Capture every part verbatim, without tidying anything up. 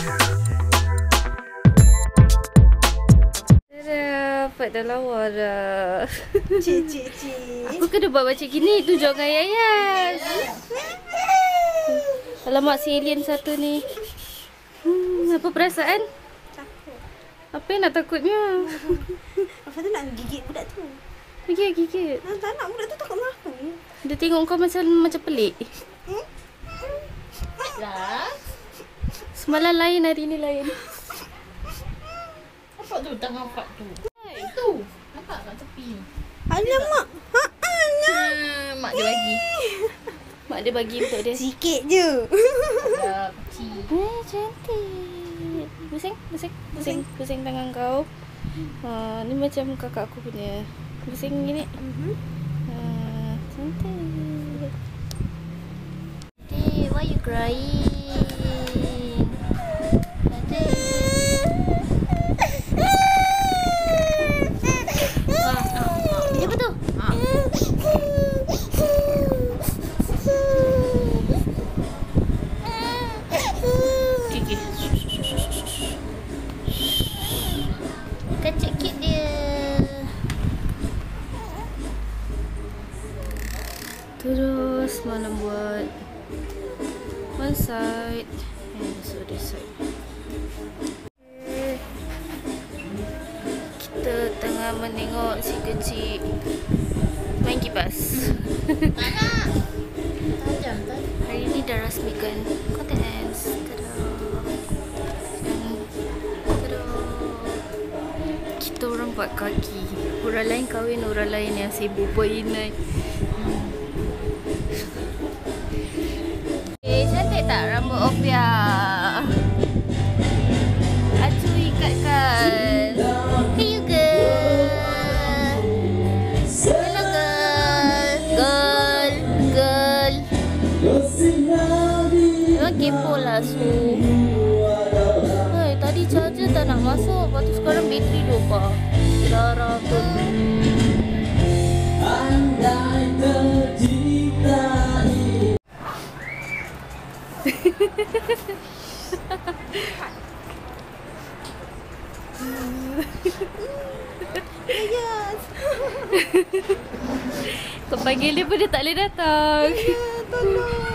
Dapat dah lawa dah. Cik, cik, cik. Aku kena buat macam gini. Tunjuk dengan Yayan. Alamak, si alien satu ni. Hmm, apa perasaan? Takut. Apa yang nak takutnya? Apa tu nak gigit budak tu? Gigit, gigit. Nah, tak nak budak tu takut dengan aku. Dia tengok kau macam macam pelik. Hmm? Lah. Semalam lain, hari ni lain. Nampak tu tangan Fat tu. Hai, tu. Nampak kat tepi. Alamak. Ha-ana. Hmm, mak dia bagi. Mak dia bagi untuk dia. Sikit je. Ada kecil. Eh, cantik. Pusing, pusing, pusing, pusing tangan kau. Ha, ni macam kakak aku punya. Pusing gini. Mhm. Ha, cantik. Hey, why you crying? Kecik kit dia. Terus malam buat one side and so this side. Okay. Kita tengah menengok si kecil main kipas. Tak nak. Tajam tadi. Hari ni dah rasmikan contact lens. Tada. Tada. Kita orang buat kaki. Orang lain kahwin, orang lain yang sibuk buat inai. Eh, cantik tak rambut Opia? Acu ikatkan. Hey you girl. Hello girl. Girl. Girl. Memang kepo lah Su. Hai, tadi charger tak nak masuk. Lepas tu sekarang bateri lupa. Darah tu. Andai terciptai. Yes. Kau panggil dia pun dia tak boleh datang. Ya, tolong.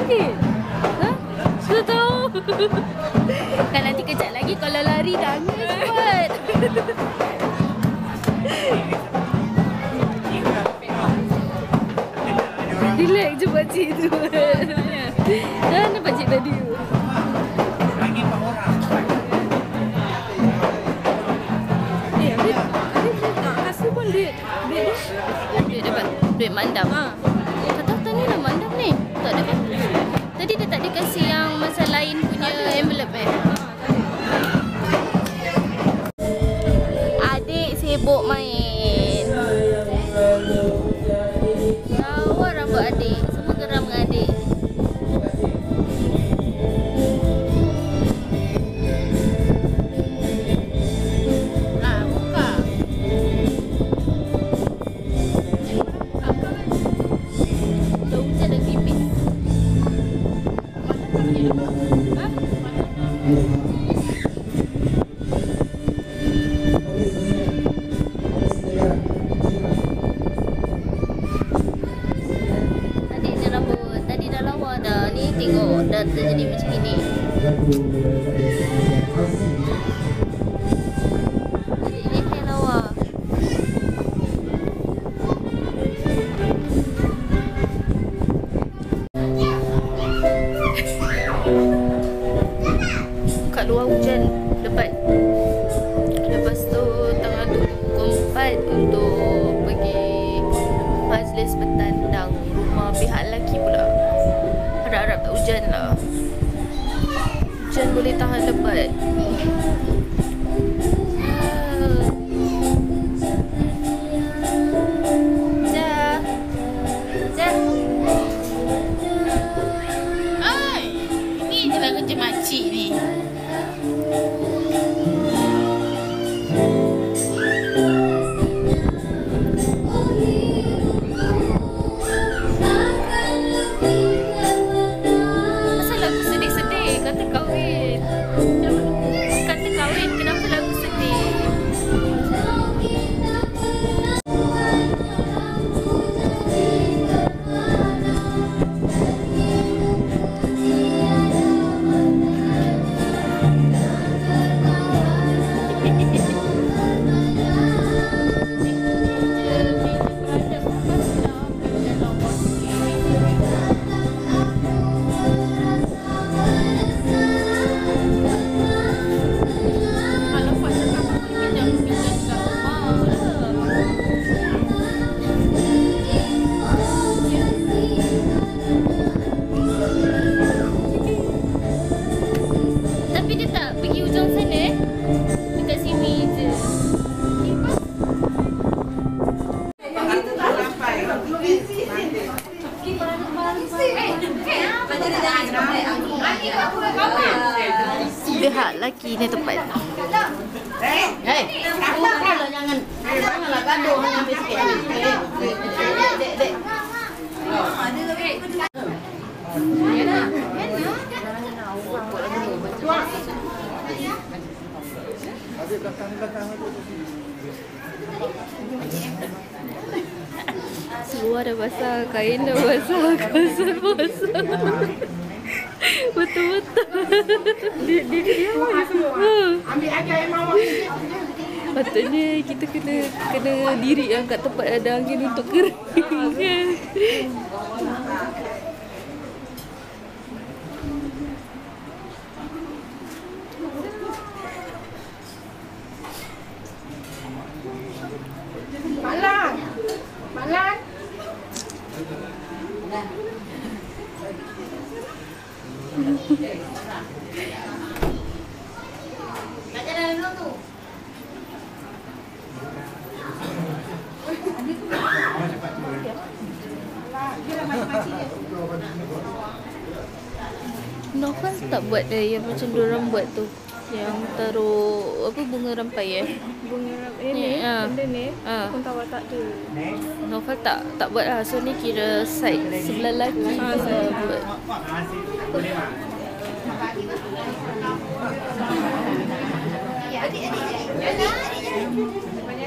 sakit? Ha? Sudah tahu? Kan nanti kejap lagi kalau lari nangis buat. Relax je pakcik tu. Dah nampak pakcik tadi tu. Eh, Adit, Adit nak kasih pun duit. Duit dia. Duit dapat duit mandam. Ha. Kata tadi lah mandam ni. Tak ada kan? Tadi dia tak dikasih yang masa lain punya envelope eh. Adik sibuk main. Lawa rambut adik. Semua geram dengan adik. Ah, buka. Dah hujan dah tipis. Ha? Adik ni rambut. Tadi dah lawa dah. Ni tengok dah terjadi macam ni. Adik ni hair lawa. Kat luar hujan lebat. Lepas tu tengah tunggu empat untuk pergi majlis bertandang rumah pihak lelaki pula. Harap-harap tak hujan lah. Hujan boleh tahan lebat. Ah. Jah. Jah. Ai, ini je lah kerja makcik ni. Asal lagu sedih-sedih? Kata kahwin. Kata kahwin, kenapa lagu sedih? Kalau Fat cakap aku pinjam pinjam kat rumah. Tapi dia tak pergi hujung sana eh. Dekat sini je. Pihak lelaki ni tepat. Hei, kalau jangan janganlah gaduh hanya sikit ni. Dek, dek, dek. Seluar dah basah, kain dah basah, kasut basah. Betul-betul. Dia dia dia apa semua? Ambil aja emang awak. Patutnya kita kena kena diri yang kat tempat ada angin untuk kering. Malan. Malan. Nak jalan dulu tu. Novel tak buat dah yang macam diorang buat tu. Yang taruh apa bunga rampai eh. Bunga eh, Ni, ni, ha. benda ni. Ha. Pun tawar tak ada. Novel tak tak buat lah. So ni kira side sebelah lelaki Ha, ha, saya buat.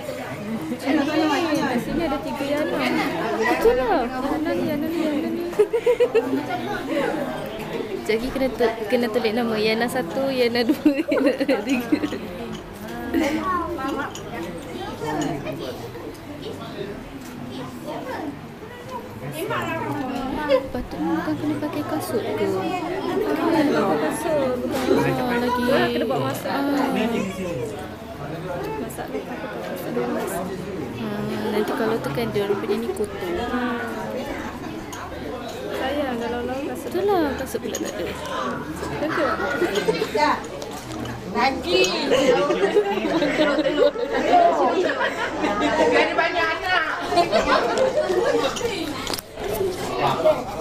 Sini, sini ada tiga Yana. Betul lah. Yana ni, Yana ni, Yana ni. Jadi kena tu, kena tulis nama Yana satu, Yana dua, Yana tiga. Patutnya bukan kena pakai kasut ke? Kasut. Ah, lagi. Kena buat masak. Ah. Masak lepas tu tak masak. Ah, nanti kalau tu kan dia rupanya ni kotor. Sayang kalau lawan kasut. Betul lah, kasut pula tak ada. Betul. Lagi. Jadi banyak anak.